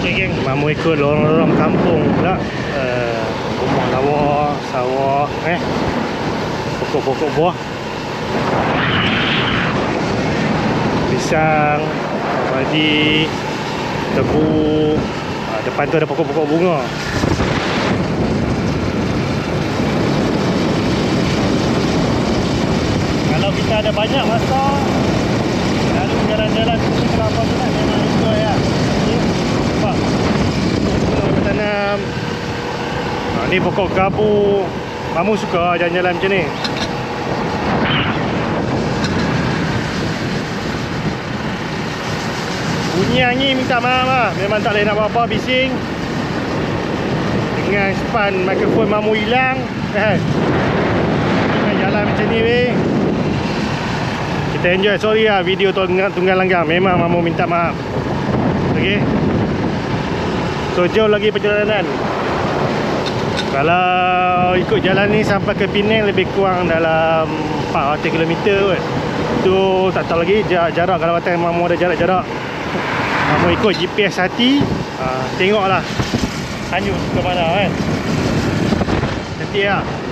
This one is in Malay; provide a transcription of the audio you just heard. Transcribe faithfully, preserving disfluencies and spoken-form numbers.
Okay geng, Mamu ikut lorong-lorong kampung pula. uh, Rumah lawa, sawah, eh pokok-pokok buah, pisang, padi, tebu. uh, Depan tu ada pokok-pokok bunga. Kalau kita ada banyak masa lalu jalan-jalan sini kelapa tu nak memang enjoy lah. Okay, nampak kita tanam. Ha, ni pokok gabu. Mamu suka jalan-jalan macam ni. Bunyi angin minta maaf lah. Memang tak boleh nak buat apa, bising. Dengan span mikrofon Mamu hilang kan. Dengan jalan macam ni weh. Kita enjoy. Sorry lah video tunggal, tunggal langgang. Memang Mamu minta maaf. Okay. So jauh lagi perjalanan. Kalau ikut jalan ni sampai ke Penang lebih kurang dalam empat ratus kilometer kot. Tu tak tahu lagi jarak. Kalau kata Mamu ada jarak-jarak, Mamu ikut G P S hati. ha, Tengoklah hanyut ke mana kan. Nanti lah